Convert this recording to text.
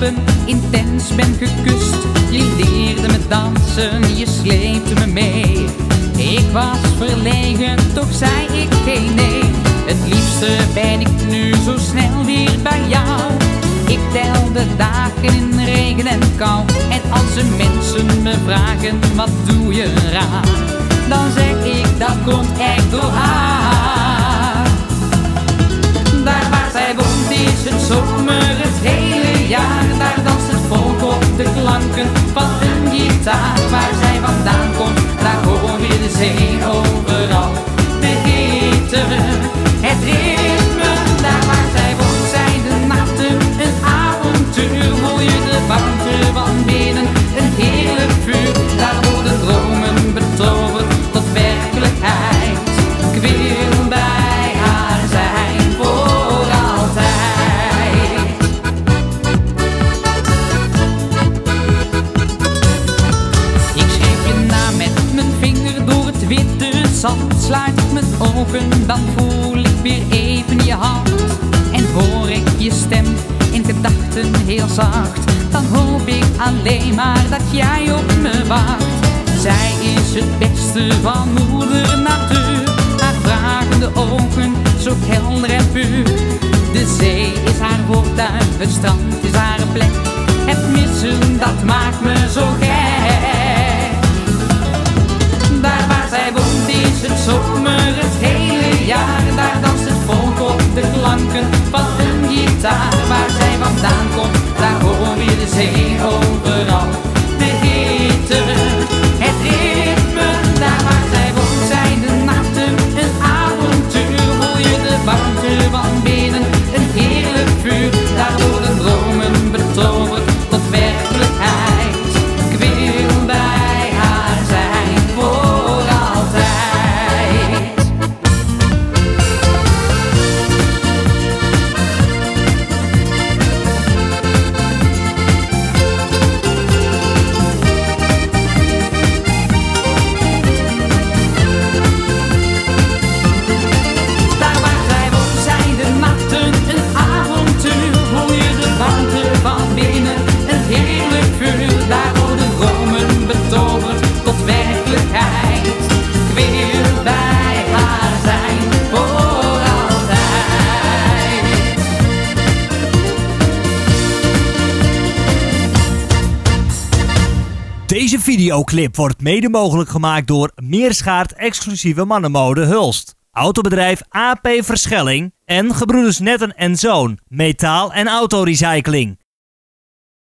lippen intens ben gekust. Je leerde me dansen, je sleepte me mee. Ik was verlegen, toch zei ik geen nee. Het liefste ben ik nu zo snel weer bij jou. Ik tel de dagen in regen en kou. En als de mensen me vragen, wat doe je raar? Dan zeg ik, dat komt echt door haar. Daar waar zij woont is het zomer het hele jaar. Daar danst het volk op de klanken van een gitaar. Waar zij vandaan komt, daar hoor je de zee overal. De hitte, het ritme. Daar waar zij woont zijn de nachten een avontuur. Voel je de warmte van binnen, een heerlijk vuur. Daar worden dromen betoverd tot werkelijkheid. Ik wil bij haar zijn voor altijd. Ik schreef je naam met mijn vinger door het witte zand. Sluit ik mijn ogen, dan voel ik weer even je hand. En hoor ik je stem in gedachten heel zacht. Dan hoop ik alleen maar dat jij op me wacht. Zij is het beste van moeder natuur. Haar vragende ogen, zo helder en puur. De zee is haar voortuin, het strand is haar plek. Het missen, dat maakt me zo gek. Daar waar zij woont is het zomer het hele jaar. Daar danst het volk op de klanken van een gitaar. Waar zij vandaan komt, daar hoor je de zee overal. De hitte, het ritme. Daar waar zij woont zijn de nachten een avontuur. Voel je de warmte van binnen, een heerlijk vuur. Daar worden dromen betoverd tot werkelijkheid. Ik wil bij haar zijn voor altijd. Daar waar zij woont zijn de nachten een avontuur. Voel je de warmte van binnen, een heerlijk vuur. Daar worden dromen betoverd tot werkelijkheid. Ik wil bij haar zijn voor altijd. Deze videoclip wordt mede mogelijk gemaakt door Meerschaert exclusieve mannenmode Hulst, autobedrijf AP Verschelling en Gebroeders Netten en Zoon, metaal- en autorecycling.